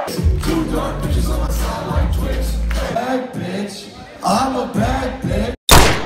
Two dark bitches on my side like Twix. Bad bitch. I'm a bad bitch.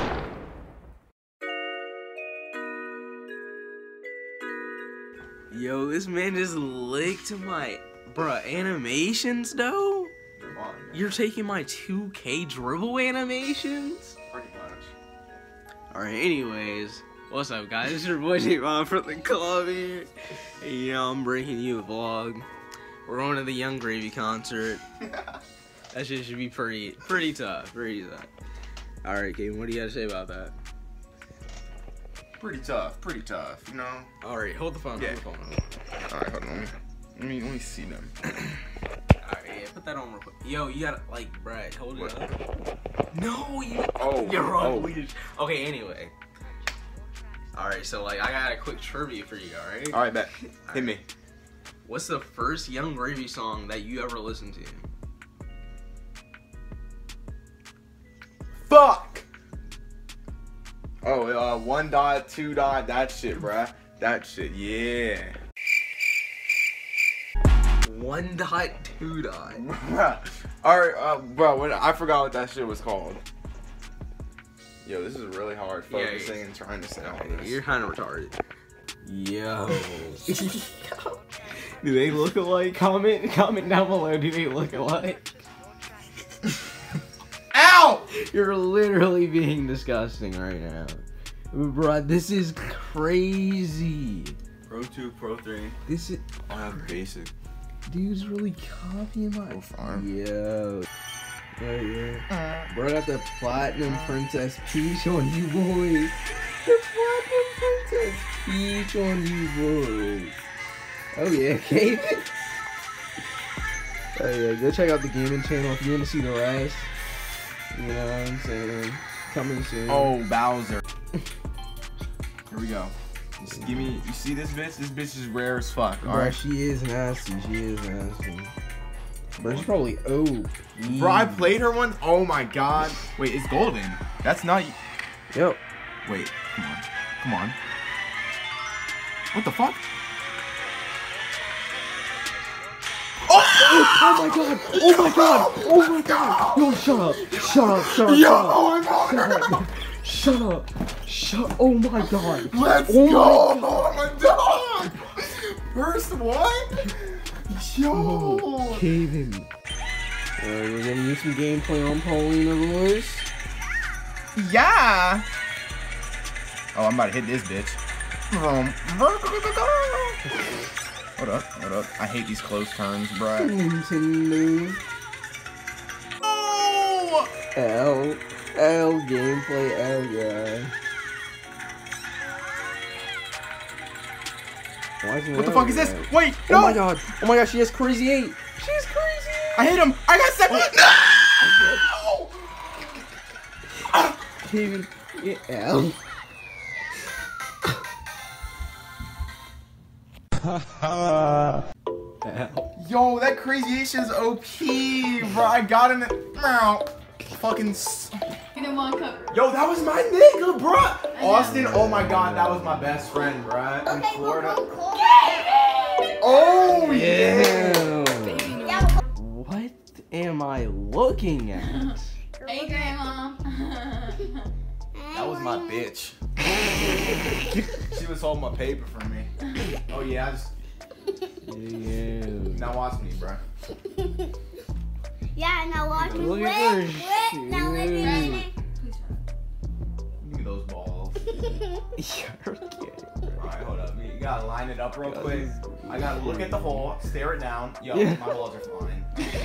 Yo, this man just licked my animations though. You're taking my 2K dribble animations? Pretty much. Alright, anyways. What's up, guys? It's your boy J-Ron from the club here. Hey, you know, I'm bringing you a vlog. We're going to the Young Gravy concert. That shit should be pretty tough. Pretty tough. Alright, Kevin, what do you got to say about that? Pretty tough, you know? Alright, hold the phone, Yeah. hold the phone. Alright, hold on. Let me see them. Alright, yeah, put that on real quick. Yo, you gotta, like, Brad, hold it up. No, you're on leash. Okay, anyway. Alright, so, like, I got a quick trivia for you, alright? Alright, bet. Hit me. What's the first Young Gravy song that you ever listened to? Fuck! Oh, 1 dot, 2 dot, that shit, bruh. That shit, yeah. 1.2. Alright, bro, I forgot what that shit was called. Yo, this is really hard focusing and trying to say all this. You're kind of retarded. Yo. Do they look alike? Comment down below. Do they look alike? Ow! You're literally being disgusting right now. Bro, this is crazy. Pro 2, Pro 3. This is... I have basic. Dude's really copying my... Go farm. Yo. Right here. Bro, I got the Platinum Princess Peach on you, boys. The Platinum Princess Peach on you, boys. Oh, yeah, Kevin. Oh, yeah, go check out the gaming channel if you want to see the rest. You know what I'm saying? Coming soon. Oh, Bowser. Here we go. Just give me, you see this bitch? This bitch is rare as fuck, Bro, alright? she is nasty. She is nasty. Bro, she's probably OP. Bro, I played her once. Oh my god. Wait, it's golden. That's not. Yo. Wait, come on. Come on. What the fuck? Oh my god! Oh my god! Oh my god! Yo, shut up! Shut up! Shut up! Yo, Shut up! Shut! Oh my god! Let's oh go! My god. Oh my god! First one? Yo! Oh, Kevin. Alright, we're gonna use some gameplay on Paulina, boys. Yeah! Oh, I'm about to hit this bitch. Hold up, hold up. I hate these close turns, bro. Nintendo. Oh! L gameplay, L guy. What the fuck is this? Wait, no! Oh my god! Oh my god, she has crazy 8! She has crazy 8! I hit him! I got second! No! Kevin, get L. Yo, that crazy H is OP, bro. I got him. Fucking. Get him 1 cup. Yo, that was my nigga, bro. Austin, oh my god, that was my best friend, bro. In Florida. Oh yeah. What am I looking at? Hey, Grandma. That was my bitch. She was holding my paper for me. Oh yeah, I just. Now watch me, bro. Yeah, now watch me. Look at her shoes. Give me those balls. Alright, hold up. You gotta line it up real quick. I gotta look at the hole, stare it down. Yo, my balls are flying.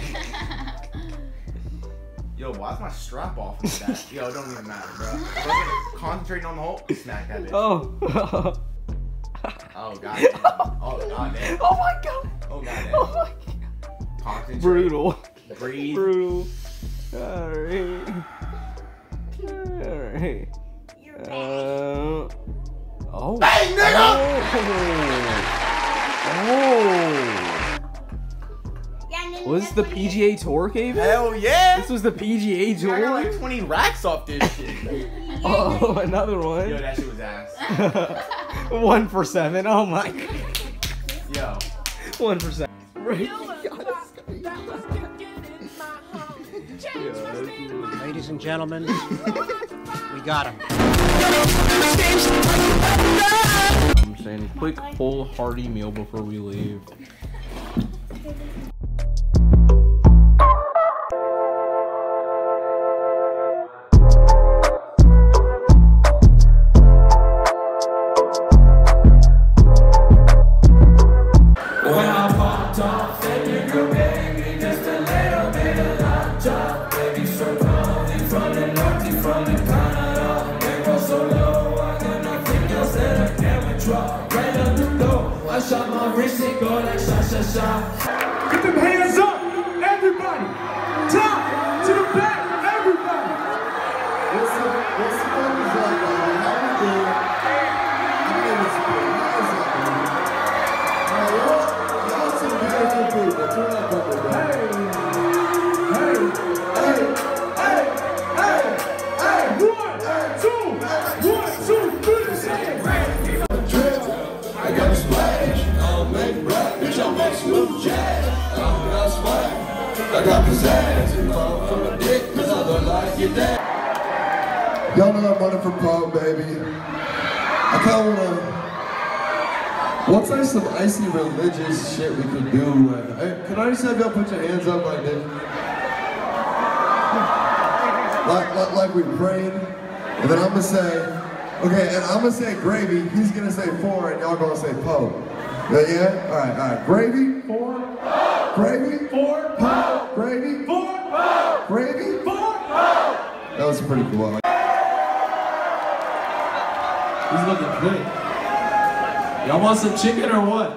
Yo, why's my strap off with that? Yo, it don't even matter, bro. Concentrating on the hole. Smack that bitch. Oh. Oh, goddamn. Oh, goddamn. Oh my god. Oh, goddamn. Oh my god. Concentrate. Brutal. Breathe. Brutal. Alright. Alright. Oh. Hey, nigga! Oh. Was this the PGA Tour, Kevin? Hell yeah! This was the PGA I Tour? got like 20 racks off this shit. Oh, another one. Yo, that shit was ass. 1 for 7. Oh my god. Yo. 1 for 7. Right. Ladies and gentlemen, we got him. I'm saying quick, whole, hearty meal before we leave. When I popped off, and you could make me just a little bit of lockjaw. Baby, so cold, you from the north, you from the Canada. They go so low, I got nothing else that I can withdraw. Right up the door, I shot my wrist and go like sha sha sha. Get them hands up, everybody. Top to the back, everybody. What's the numbers like, man? How we doing? I mean, it's good. How's that, man? Y'all some beautiful people. Turn up a bit, man. Hey. 1, 2, 3, say it. I got a splash, I'll make rap, bitch, I'll make smooth jazz. I got swag, I got pizzazz. You fall from a dick, cause I look like your dad. Y'all know I'm running for Pro, baby. I kinda wanna... What's like some icy religious shit we could do? Hey, can I just have y'all put your hands up like this? Like we prayed, and then I'm gonna say, okay, and I'm gonna say gravy, he's gonna say 4, and y'all gonna say Po. Yeah? Alright. Gravy, 4, gravy, 4, Po, gravy, 4, Po, gravy, 4, Po. That was pretty cool. He's looking good. Y'all want some chicken or what?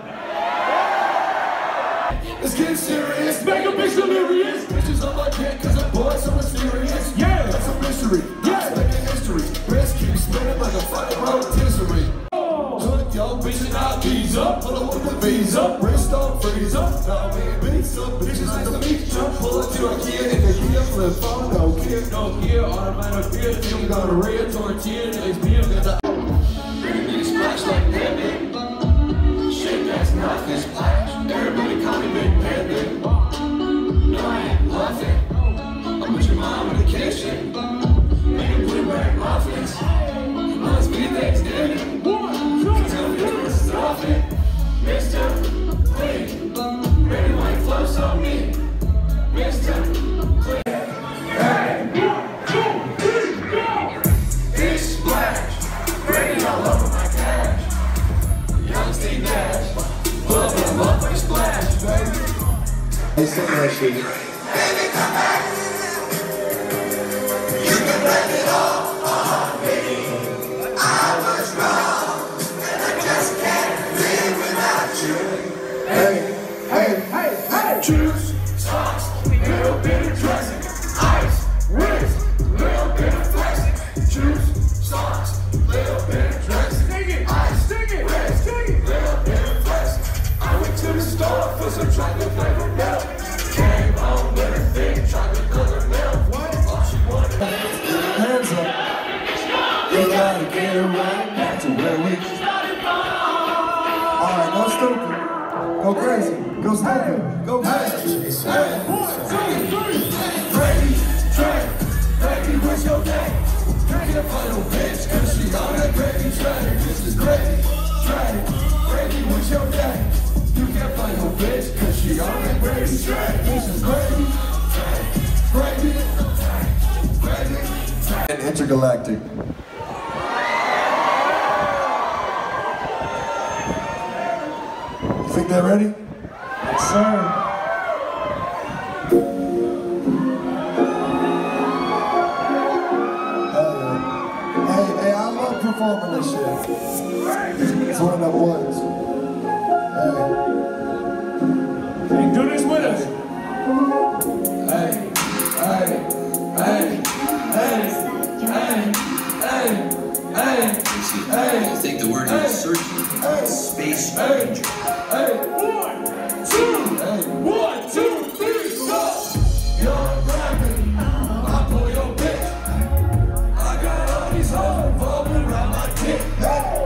Let's get serious, Make a bitch delirious. bitches on my dick, cause the boys so mysterious. Yeah. That's a mystery, Yeah. making history. Wrist keeps spinning like a fucking rotisserie. Took your bitch and I keys up, pull up with the visa, wrist on freeze up. Now me beats up, bitches in the beach jump, pull up to a Kia in the Kia flip phone, no gear, automatic fear, you got a rear tortilla, next beer, got the Everybody splash like Batman. Shit, that's nothing splash. Everybody call me Big Batman. No, I ain't bluffing. I'm with your mom in the kitchen. Making blueberry muffins. Must be Thanksgiving. 1, 2, Tell me this is often. Mr. Clean. Ready white flows on me. Mr. Clean. Hey, 1, 2, 3, go. big splash. Raining all over my cash. Young Steve Nash. Pull up a motherfucking splash, baby. Hey, sing that shit. Baby, come back. You can blame it all on me. I was wrong, and I just can't live without you. Hey. Juice, sauce, little bit of dressing, ice, wrist, little bit of flexing. Juice, sauce, little bit of dressing, ice, wrist, little bit of flexing. I went to the store for some chocolate flavored milk. Came home with a thick chocolate colored milk. All she wanted. Hands up. You gotta get it right back to where we started from. Alright, go stupid. Go crazy. Go stupid. Go crazy. Baby, what's your name? Can't find no bitch, cause she on that gravy train. This is gravy train. Baby, what's your name? You can't find no bitch, cause she on that gravy train. This is gravy train. Gravy train. And intergalactic. You think they're ready? Yes, sir. Hey, I love performing this shit. It's one of them ones. Hey, do this with us. I think the word is searching. Space Ranger. 1, 2, 3, go. You're gravity, I pull your bitch. I got all these hoes revolving around my dick.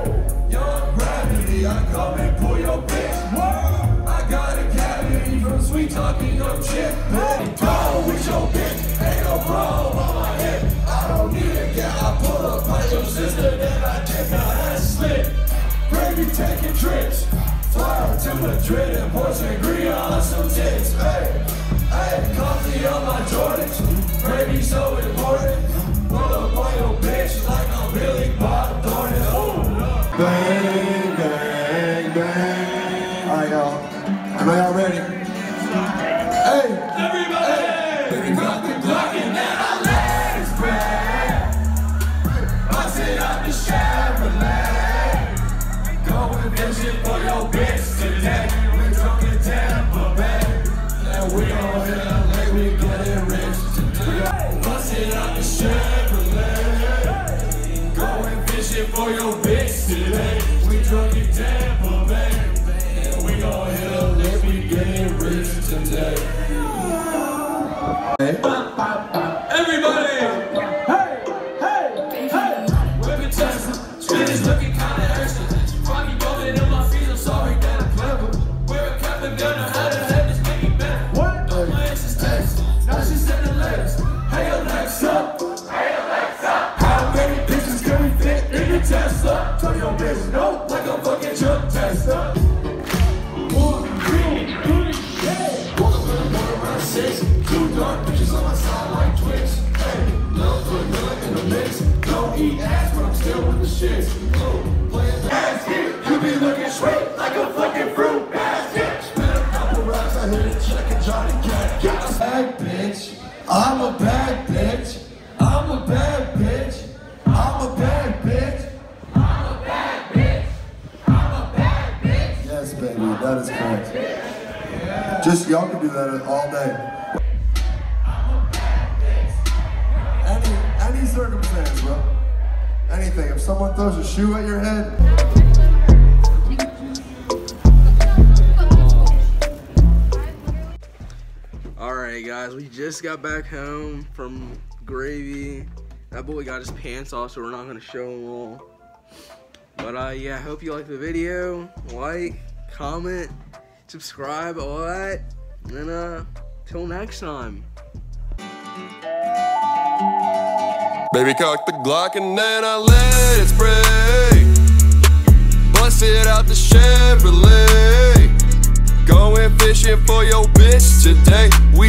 You're gravity, I come and pull your bitch. I got a cavity from Sweden. we talking no chip. Hey, go with your bitch, ain't no bro on my hip. I don't need a gal, I pull up on your sister, then I take her ass slip. Gravy taking trips, fly out to Madrid and pour sangria on some tits. Hey, hey, coffee on my Jordans, gravy so important. Pull up on your bitch like I'm Billy Bob Thornton. Bang, bang, bang. Alright, y'all. I know y'all ready. Hey! Everybody! Baby, got the Glock and then I let it spread. I sit out the Chevrolet. Going fishing for your bitch today. We drunk in Tampa Bay. And we all hit LA, we getting rich today. I sit out the Chevrolet. Going fishing for your bitch today. We drunk in Tampa Bay. And we all hit LA, we getting rich today. Everybody! Hey! Hey! Hey! Women testing, spinach looking kinda extra. Foggy rolling in my feet, I'm sorry that I'm clever. Wear a cap and gunner, how the heck this make me better? What? My ex is texting, now she's sending letters. Hey Alexa! Hey Alexa! How many pictures can we fit in the Tesla? Tell your bitch no, like a fucking truck tester. 1, 2, 3, yeah! Woke up in the morning around 6. 2 dark bitches on my side like Twix. Hey, love for a million in the mix. Don't eat ass, but I'm still with the shits. Playing the ass hit, you be looking sweet like a fucking fruit basket. Spin a couple racks, I hit a check and Johnny Cat. Got a bad bitch. I'm a bad bitch. I'm a bad bitch. I'm a bad bitch. I'm a bad bitch. I'm a bad bitch. Yes, baby, that is correct. Just y'all can do that all day. Any circumstance, bro. Anything. If someone throws a shoe at your head. Alright guys, we just got back home from Gravy. That boy got his pants off, so we're not gonna show them all. But yeah, I hope you liked the video. Like, comment, subscribe, all that. And till next time. Baby, cock the Glock and then I let it spray. Bust it out the Chevrolet. Going fishing for your bitch today.